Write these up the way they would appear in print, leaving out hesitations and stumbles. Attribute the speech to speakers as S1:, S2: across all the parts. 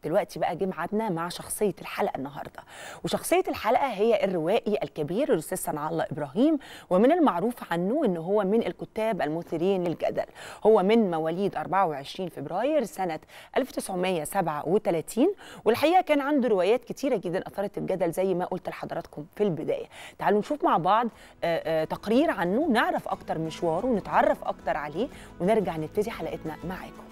S1: دلوقتي بقى جه ميعادنا مع شخصية الحلقة النهاردة، وشخصية الحلقة هي الروائي الكبير الأستاذ صنع الله إبراهيم. ومن المعروف عنه إنه هو من الكتاب المثيرين للجدل. هو من مواليد 24 فبراير سنة 1937، والحقيقة كان عنده روايات كتيرة جدا أثارت الجدل زي ما قلت لحضراتكم في البداية. تعالوا نشوف مع بعض تقرير عنه، نعرف أكتر مشواره ونتعرف أكتر عليه، ونرجع نبتدي حلقتنا معاكم.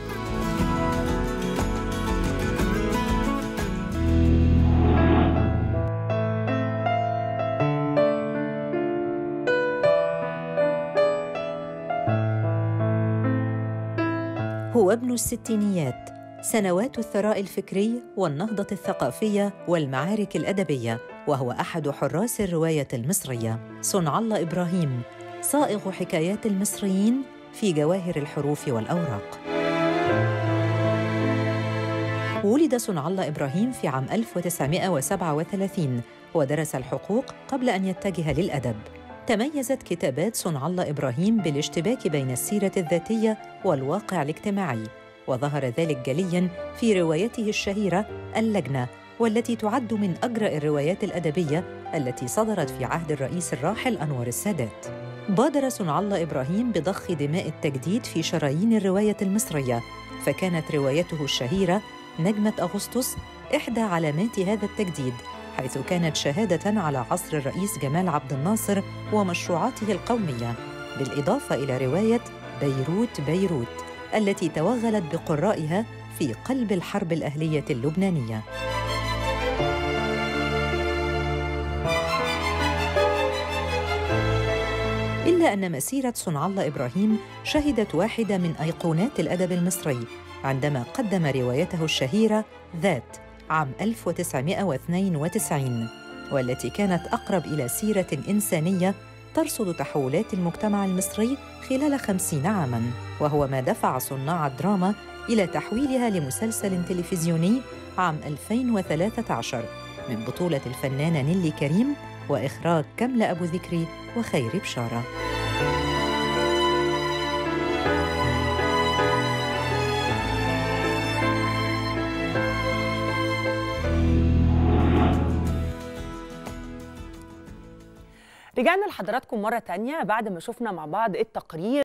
S2: هو ابن الستينيات، سنوات الثراء الفكري والنهضة الثقافية والمعارك الأدبية، وهو أحد حراس الرواية المصرية. صنع الله إبراهيم صائغ حكايات المصريين في جواهر الحروف والأوراق. ولد صنع الله إبراهيم في عام 1937 ودرس الحقوق قبل أن يتجه للأدب. تميزت كتابات صنع الله إبراهيم بالاشتباك بين السيرة الذاتية والواقع الاجتماعي، وظهر ذلك جلياً في روايته الشهيرة اللجنة، والتي تعد من أجرأ الروايات الأدبية التي صدرت في عهد الرئيس الراحل أنور السادات. بادر صنع الله إبراهيم بضخ دماء التجديد في شرايين الرواية المصرية، فكانت روايته الشهيرة نجمة أغسطس إحدى علامات هذا التجديد، حيث كانت شهادة على عصر الرئيس جمال عبد الناصر ومشروعاته القومية، بالإضافة إلى رواية بيروت بيروت التي توغلت بقرائها في قلب الحرب الأهلية اللبنانية. إلا أن مسيرة صنع الله إبراهيم شهدت واحدة من أيقونات الأدب المصري عندما قدم روايته الشهيرة ذات عام 1992، والتي كانت أقرب إلى سيرة إنسانية ترصد تحولات المجتمع المصري خلال 50 عاماً، وهو ما دفع صناع الدراما إلى تحويلها لمسلسل تلفزيوني عام 2013 من بطولة الفنانة نيلي كريم وإخراج كملة أبو ذكري وخير بشارة.
S1: رجعنا لحضراتكم مرة تانية بعد ما شفنا مع بعض التقرير